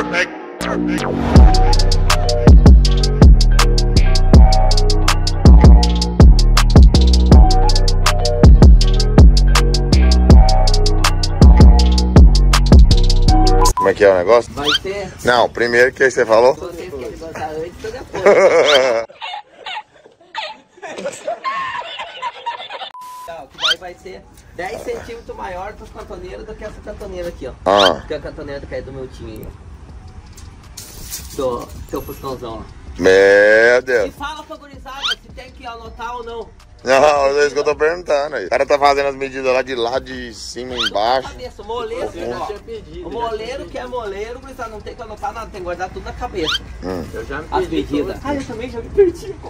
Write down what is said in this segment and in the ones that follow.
Como é que é o negócio? Vai ser... Não, primeiro que você falou? Vocês querem gostar antes ou depois? Não, que daí vai ser 10 centímetros maior dos cantoneiros do que essa cantoneira aqui, ó. Ah. Que é a cantoneira que é do meu time, ó. Do seu fuscãozão, ó. Meu Deus. E fala pra gurizada se tem que anotar ou não. Não, é isso que eu tô perguntando aí. O cara tá fazendo as medidas lá de cima e embaixo. Cabeça, o moleiro, ó, o moleiro que é moleiro, gurizada, não tem que anotar nada, tem que guardar tudo na cabeça. Eu já me As perdi. medidas. Ah, eu também já me perdi, pô.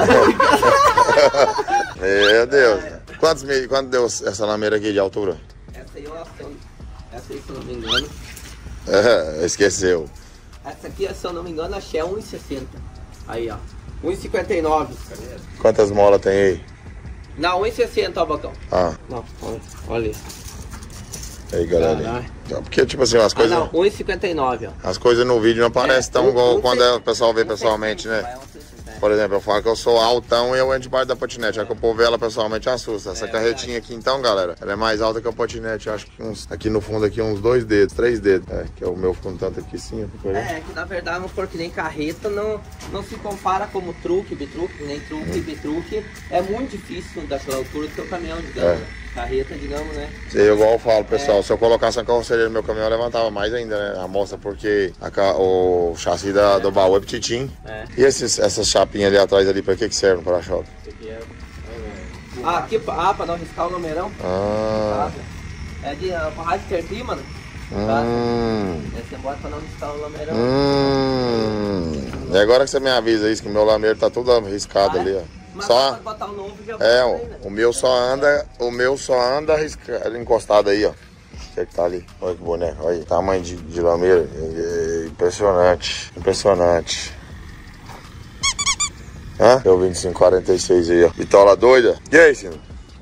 Meu Deus. Quanto deu essa lameira aqui de altura? Essa aí, se eu não me engano. Esqueceu. Essa aqui, se eu não me engano, achei 1,60. Aí, ó. 1,59. Quantas molas tem aí? Não, 1,60, ó, Bocão. Ah, Não, olha isso. aí galera. Porque tipo assim, as Ah, coisas. não, 1,59, ó. As coisas no vídeo não parecem tão igual quando o pessoal vê pessoalmente, né? Vai, 1,60. Por exemplo, eu falo que eu sou altão e eu entro debaixo da patinete. É que o povo vê ela pessoalmente assusta. Essa carretinha aqui então, galera, ela é mais alta que a patinete. Eu acho que aqui no fundo aqui uns 2 dedos, 3 dedos. É, que é o meu fundo tanto aqui sim. É, que na verdade não for que nem carreta, não se compara como truque, bitruque, nem truque, bitruque. É muito difícil daquela altura do seu caminhão, digamos. Né? Carreta, digamos, né? Eu igual eu falo, pessoal, se eu colocasse a carroceria no meu caminhão, eu levantava mais ainda, né? A moça, porque o chassi do baú é petitinho. É. E essas chapinhas ali atrás, ali, pra que serve no para-choque? Aqui, pra não riscar o numerão. Ah. É de rádio terpir, mano. Você bota pra não riscar o numerão. E agora que você me avisa isso, que o meu lameiro tá tudo riscado ali, ó. Mas Só, pode botar o novo já o meu só anda encostado aí, ó. Você que tá ali, olha que boneco, olha aí, tamanho de lameiro, impressionante, impressionante. Hã? Deu 2546 aí, ó. Bitola doida. E aí, senhor?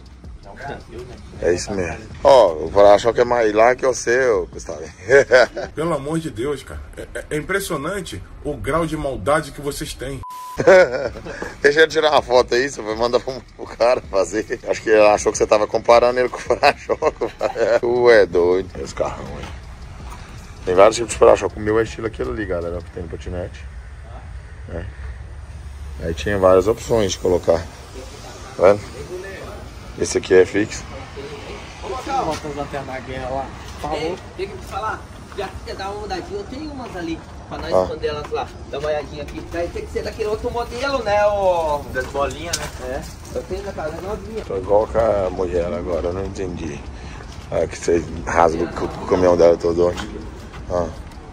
É isso mesmo. Ó, o para-choque é mais lá que o seu, Gustavo. Pelo amor de Deus, cara. É impressionante o grau de maldade que vocês têm. Deixa ele tirar uma foto aí, você vai mandar pro cara fazer. Acho que ele achou que você tava comparando ele com o para-choque. Tu é doido. Esse carrão aí. Tem vários tipos de para-choque. O meu é estilo aquele ali, galera, que tem no patinete. É. Aí tinha várias opções de colocar. Tá vendo? Esse aqui é fixo. Bota as lanternas da guerra lá. Ei, tem que te falar, já que quer dar uma mudadinha, eu tenho umas ali, pra nós esconder elas lá. Dá uma olhadinha aqui. Daí tem que ser daquele outro modelo, né? Das bolinhas, né? É, eu tenho na casa novinha. Tô igual com a mulher agora, eu não entendi. Ah, que você rasga o caminhão dela todo ontem. Ah.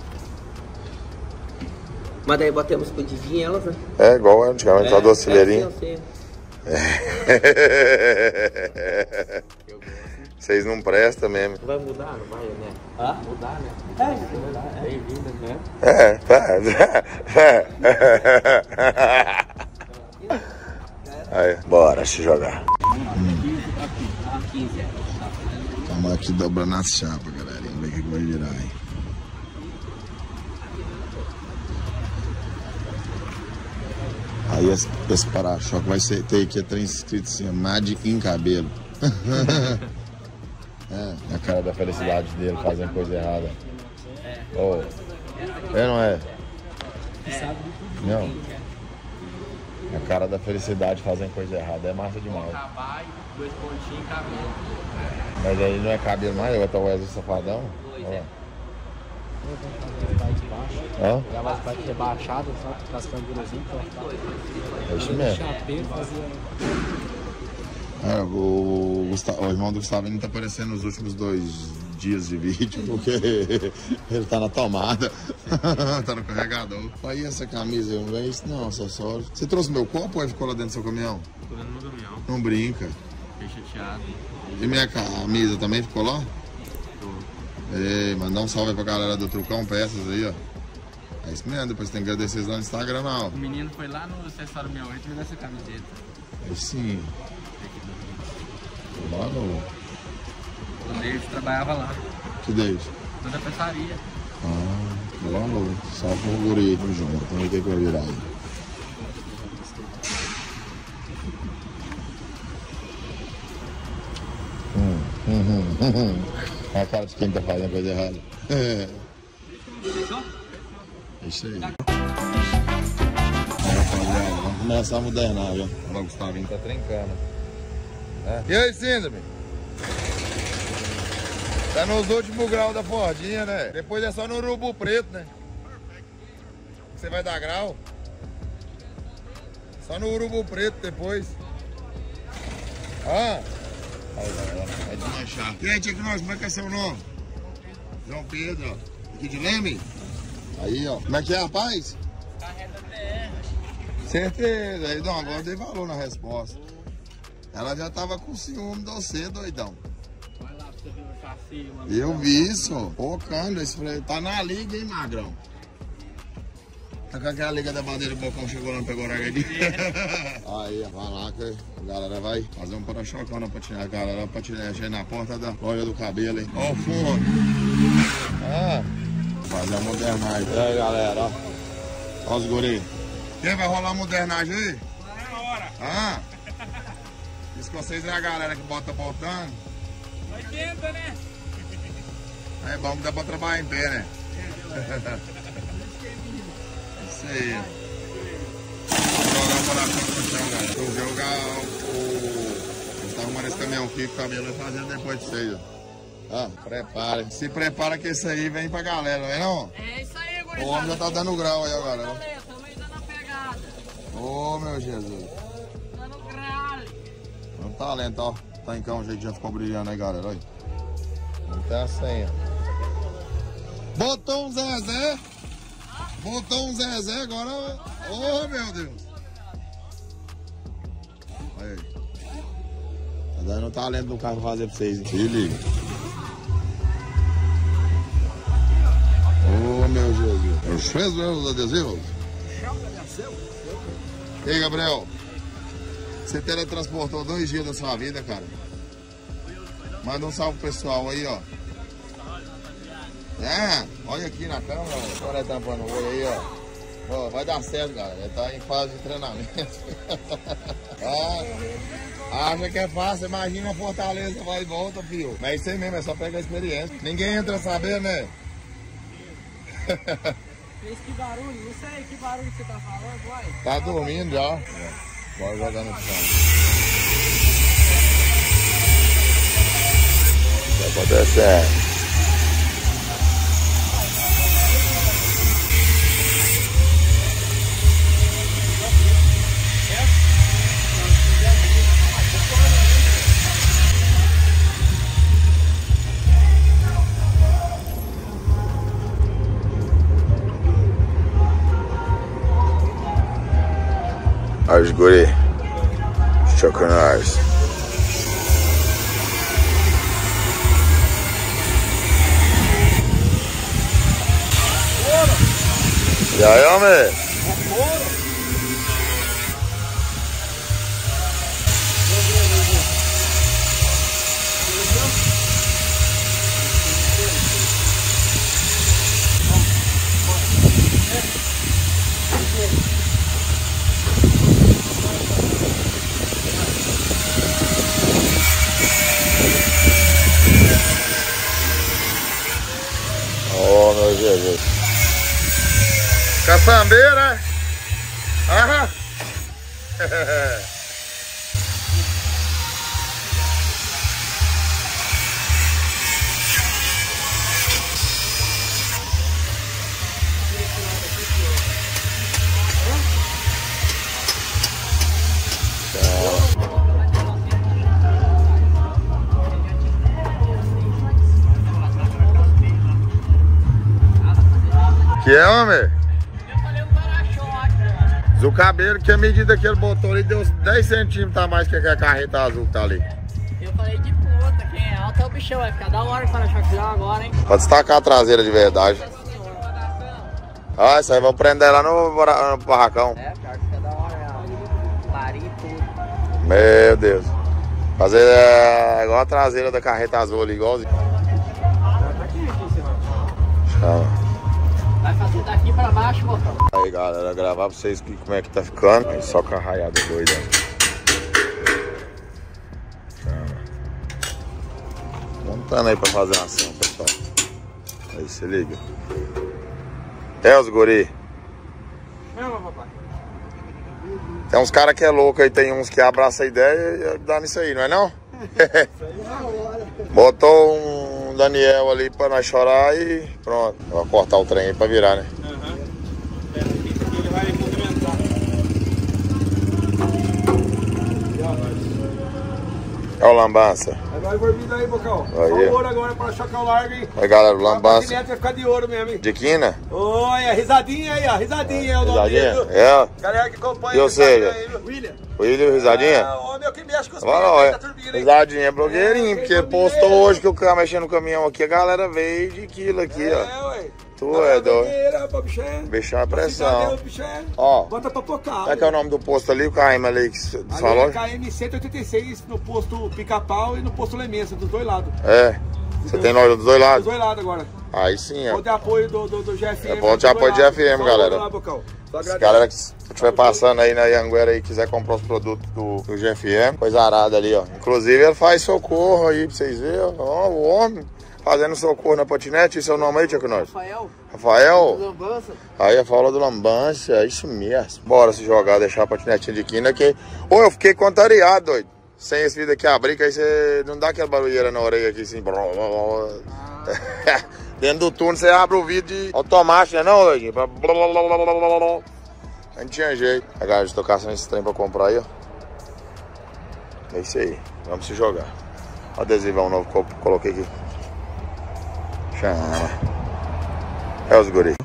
Mas daí botamos escondidinha elas, né? É igual antigamente, só do acelerinho. Eu sei. Vocês não prestam mesmo. Vai mudar, não vai, né? Hã? Mudar, né? É, Bem-vinda, né? Aí, bora se jogar. 15. Estamos aqui dobrando as chapas, galera. Vamos ver o que vai virar aí. Aí esse para-choque vai ter aqui a escrito assim, Made em cabelo. É, a cara da felicidade dele fazendo coisa errada. Oh. É, não é? Não. A cara da felicidade fazendo coisa errada é massa demais. Trabalho, 2 pontinhos e cabelo. Mas aí não é cabelo mais, eu tô Wesley Safadão. Olha lá. Hã? Ela vai ter baixado, só com as cangurazinhas. É isso mesmo. Chapeiro fazia. É, o irmão do Gustavo não tá aparecendo nos últimos 2 dias de vídeo, porque ele tá na tomada, tá no carregador. Aí essa camisa aí, não é isso não, só. Você trouxe meu copo ou ele ficou lá dentro do seu caminhão? Ficou dentro do meu caminhão. Não brinca. Fiquei chateado. E minha camisa também ficou lá? Ei, mandar um salve aí pra galera do Trucão Peças aí, ó. É isso mesmo, depois tem que agradecer lá no Instagram, não. O menino foi lá no acessório 68 e me deu essa camiseta. Aí sim. Lá no... O David trabalhava lá. Que David? Toda a peçaria. Ah, valor. Só pro guri do junto. Vamos ver o que vai virar aí. Olha a cara de quem tá fazendo coisa errada. Isso aí. Rapaziada, vamos começar a modernar, viu? O Gustavinho tá trincando. E aí, Síndrome? Tá nos últimos graus da Fordinha, né? Depois é só no urubu preto, né? Você vai dar grau? Só no urubu preto depois. Ah! Aí, galera, vai desmanchar. E aí, tia Cris, como é que é seu nome? João Pedro, ó. Aqui de Leme? Aí, ó. Como é que é, rapaz? Carreta BR. Certeza. Aí, não, agora eu dei valor na resposta. Ela já tava com ciúme de você, doidão. Vai lá pra você ver o chassi, mano. Eu vi isso. Pô, Cândida, esse freio tá na liga, hein, magrão? Tá com aquela liga da bandeira, o Bocão chegou lá e pegou a aqui. Aí, vai lá que a galera vai fazer um para-choque na patinagem. A galera patinagem na porta da loja do cabelo, hein? Ó o fundo. Ah, fazer a modernagem. E aí, galera, ó. Ó os guri. Quem vai rolar a modernagem aí? É a hora. Ah. Diz que vocês é a galera que bota botando. 80, né? É bom que dá pra trabalhar em pé, né? Isso aí. Jogar o coração no chão, galera. Vou jogar o... Eles tá arrumando esse caminhão aqui, o cabelo vai fazendo depois de vocês, ó. Ah, prepara. Se prepara que esse aí vem pra galera, não é não? É isso aí, gurizada. O homem já tá dando grau aí, ó, galera. Também dando a pegada. Ô, meu Jesus. Dando grau. É um talento, ó. Tá em cá, um jeito já ficou brilhando aí, galera, olha. Não tem a senha. Botou um Zezé. Botou um Zezé agora. Oh, meu Deus. Aí. Tá dando o talento do carro pra fazer pra vocês, hein? Se liga. Oh, meu Jesus. Os fez os adesivos? E aí, Gabriel? Você teletransportou 2 dias da sua vida, cara. Manda um salve pro pessoal aí, ó. É, olha aqui na câmera, ó. Olha tampando o olho aí, ó. Ó, vai dar certo, galera. Ele tá em fase de treinamento. Acha que é fácil, imagina a Fortaleza, vai e volta, filho. Mas é isso aí mesmo, é só pegar a experiência. Ninguém entra sabendo, né? Fez que barulho? Não sei que barulho você tá falando, vai. Tá dormindo já. Bora jogar no chão. Vai poder ser. Olha os guri, chocanais. E aí, homem? Oh, meu Jesus. Caçambeira. Ah. Que é, homem? Eu falei um para-choque. O cabelo, que a medida que ele botou ali deu 10 centímetros a mais que a carreta azul que tá ali. Eu falei de puta, quem é alto é o bichão, vai ficar da hora o para-choque agora, hein? Pode destacar a traseira de verdade. Ah, isso aí vamos prender lá no barracão. É, pior que fica da hora, clarinho e tudo. Meu Deus. Fazer igual a traseira da carreta azul ali, igualzinho. Chama. Vai fazer daqui pra baixo, Bocão. Aí, galera, gravar pra vocês como é que tá ficando. Aí, só com a raiada doida. Montando aí pra fazer uma ação, pessoal. Aí, se liga. Os guri. Chama, papai. Tem uns caras que é louco aí, tem uns que abraçam a ideia e dá nisso aí, não é não? Botou um Daniel ali pra nós chorar e pronto. Vou cortar o trem aí pra virar, né? Ele vai movimentar. É o lambança. Vai dormindo aí, Bocão. Aí. Só o ouro agora pra achar que é o largo, hein? Aí, galera, o lambança. Vai ficar de ouro mesmo, hein? De quina? Olha, risadinha aí, ó. Risadinha é o nome dele. Risadinha? É. Galera que acompanha. E ou seja? William. William, risadinha? É o homem que mexe com os Olha, da turbina, hein? risadinha é blogueirinho, porque postou hoje que o cara mexendo no caminhão aqui, a galera veio de quilo aqui, ó. Ué. Tu é doido. Bichão é pressão. Ó, Bota pra tocar. qual é que é o nome do posto ali, o KM ali que você falou? Ali é KM 186 no posto Pica-Pau e no posto Lemensa, dos dois lados. É, você tem nós dos dois lados? Dos dois lados agora. Aí sim, ó. Ponto de apoio do GFM. É ponto de apoio de GFM, galera. Se galera que estiver passando aí na Anhanguera e quiser comprar os produtos do GFM, coisa arada ali, ó. Inclusive ele faz socorro aí pra vocês verem, ó, o homem fazendo socorro na patinete. Esse é o nome aí, Tiago Norte? Rafael? Lambança. Aí a fala do lambança, é isso mesmo. Bora se jogar, deixar a patinetinha de quina aqui. Ô, eu fiquei contrariado, doido. Sem esse vídeo aqui abrir, que aí você não dá aquela barulheira na orelha aqui assim. Dentro do túnel você abre o vidro de automático, né não, doidinho? Não tinha jeito. A galera de tocar esse trem pra comprar aí, ó. É isso aí. Vamos se jogar. O adesivão novo que eu coloquei aqui. Chama. É os guri.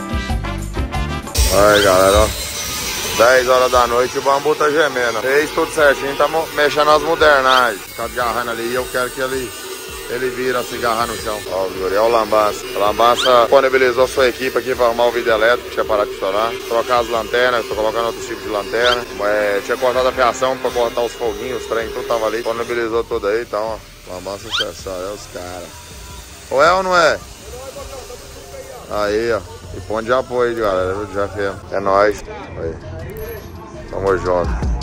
Aí, galera, ó. 10 horas da noite e o bambu tá gemendo. Fez tudo certinho, tá mexendo as modernagens. Tá agarrando ali e eu quero que ele vira se agarrar no chão. Ó, os guri, ó o lambança. O lambança disponibilizou sua equipe aqui pra arrumar o vídeo elétrico, tinha parado de estourar. Trocar as lanternas, tô colocando outros tipos de lanterna. Tinha cortado a fiação pra cortar os foguinhos, os trem, tudo tava ali. Disponibilizou tudo aí, então, ó. Lambança sucessão, é os caras. Ou é ou não é? Aí, ó. E ponto de apoio, galera, do GFM. É nóis. Aí. Tamo junto.